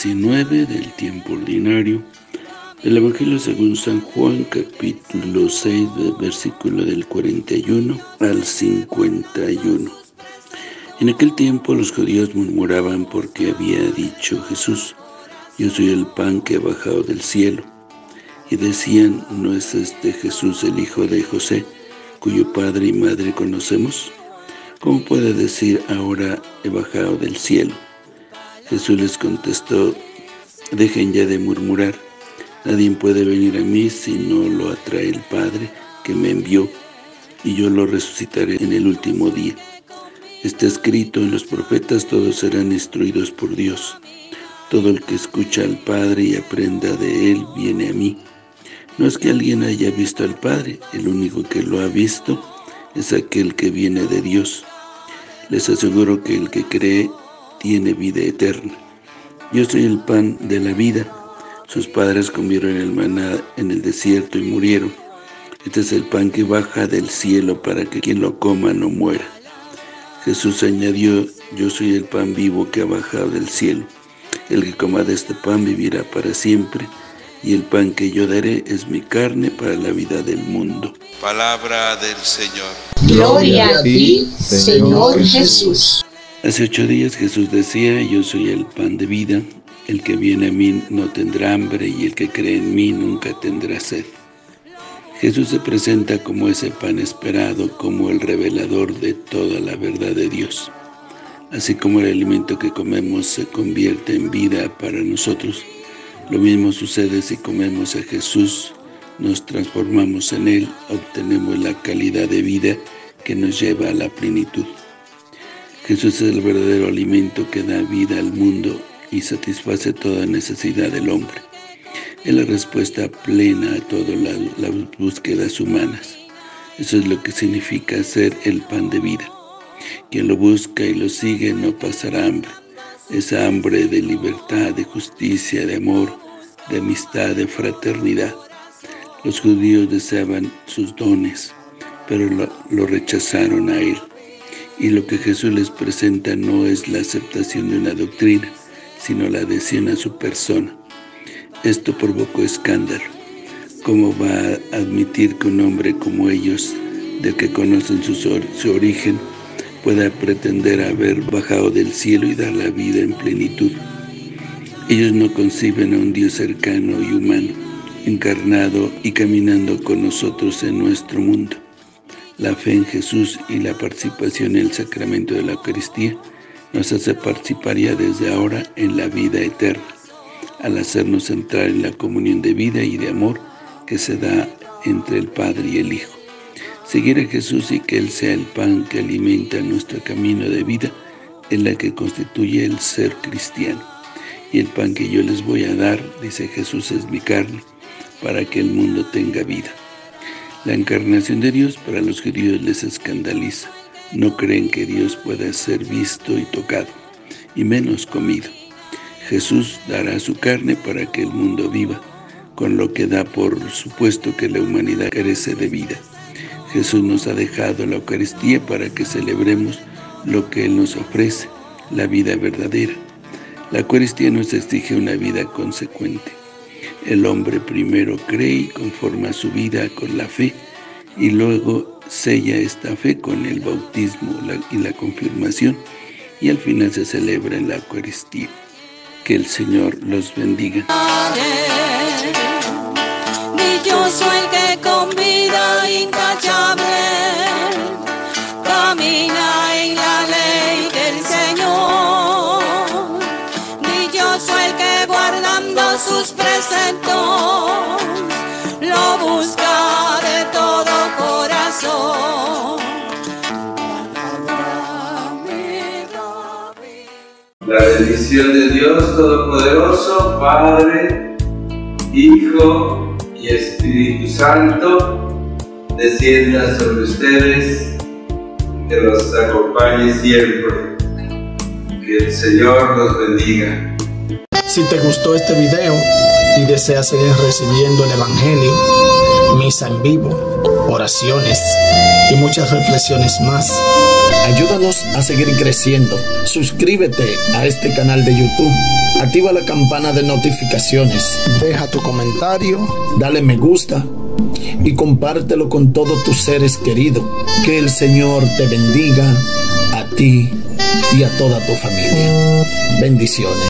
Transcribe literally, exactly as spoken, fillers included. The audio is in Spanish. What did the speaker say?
diecinueve del tiempo ordinario del Evangelio según San Juan, capítulo seis, versículo del cuarenta y uno al cincuenta y uno. En aquel tiempo los judíos murmuraban porque había dicho Jesús: yo soy el pan que ha bajado del cielo. Y decían: ¿no es este Jesús el hijo de José, cuyo padre y madre conocemos? ¿Cómo puede decir ahora he bajado del cielo? Jesús les contestó: dejen ya de murmurar. Nadie puede venir a mí si no lo atrae el Padre que me envió, y yo lo resucitaré en el último día. Está escrito en los profetas: todos serán instruidos por Dios. Todo el que escucha al Padre y aprenda de Él viene a mí. No es que alguien haya visto al Padre, el único que lo ha visto es aquel que viene de Dios. Les aseguro que el que cree tiene vida eterna. Yo soy el pan de la vida. Sus padres comieron el maná en el desierto y murieron. Este es el pan que baja del cielo para que quien lo coma no muera. Jesús añadió: yo soy el pan vivo que ha bajado del cielo. El que coma de este pan vivirá para siempre, y el pan que yo daré es mi carne para la vida del mundo. Palabra del Señor. Gloria a ti, Señor Jesús. Hace ocho días Jesús decía: yo soy el pan de vida. El que viene a mí no tendrá hambre, y el que cree en mí nunca tendrá sed. Jesús se presenta como ese pan esperado, como el revelador de toda la verdad de Dios. Así como el alimento que comemos se convierte en vida para nosotros, lo mismo sucede si comemos a Jesús, nos transformamos en Él, obtenemos la calidad de vida que nos lleva a la plenitud. Jesús es el verdadero alimento que da vida al mundo y satisface toda necesidad del hombre. Es la respuesta plena a todas las, las búsquedas humanas. Eso es lo que significa ser el pan de vida. Quien lo busca y lo sigue no pasará hambre. Esa hambre de libertad, de justicia, de amor, de amistad, de fraternidad. Los judíos deseaban sus dones, pero lo, lo rechazaron a Él. Y lo que Jesús les presenta no es la aceptación de una doctrina, sino la adhesión a su persona. Esto provocó escándalo. ¿Cómo va a admitir que un hombre como ellos, del que conocen su, su origen, pueda pretender haber bajado del cielo y dar la vida en plenitud? Ellos no conciben a un Dios cercano y humano, encarnado y caminando con nosotros en nuestro mundo. La fe en Jesús y la participación en el sacramento de la Eucaristía nos hace participar ya desde ahora en la vida eterna, al hacernos entrar en la comunión de vida y de amor que se da entre el Padre y el Hijo. Seguir a Jesús y que Él sea el pan que alimenta nuestro camino de vida es la que constituye el ser cristiano. Y el pan que yo les voy a dar, dice Jesús, es mi carne, para que el mundo tenga vida. La encarnación de Dios para los judíos les escandaliza. No creen que Dios pueda ser visto y tocado, y menos comido. Jesús dará su carne para que el mundo viva, con lo que da por supuesto que la humanidad carece de vida. Jesús nos ha dejado la Eucaristía para que celebremos lo que Él nos ofrece, la vida verdadera. La Eucaristía nos exige una vida consecuente. El hombre primero cree y conforma su vida con la fe, y luego sella esta fe con el bautismo la, y la confirmación, y al final se celebra en la Eucaristía. Que el Señor los bendiga. Dichoso el que con vida intachable camina en la ley del Señor. Dichoso el que guardando sus preceptos lo busca de todo corazón. La bendición de Dios Todopoderoso, Padre, Hijo y Espíritu Santo, descienda sobre ustedes, que los acompañe siempre. Que el Señor los bendiga. Si te gustó este video y deseas seguir recibiendo el Evangelio, misa en vivo, oraciones y muchas reflexiones más. Ayúdanos a seguir creciendo. Suscríbete a este canal de YouTube. Activa la campana de notificaciones. Deja tu comentario, dale me gusta y compártelo con todos tus seres queridos. Que el Señor te bendiga a ti y a toda tu familia. Bendiciones.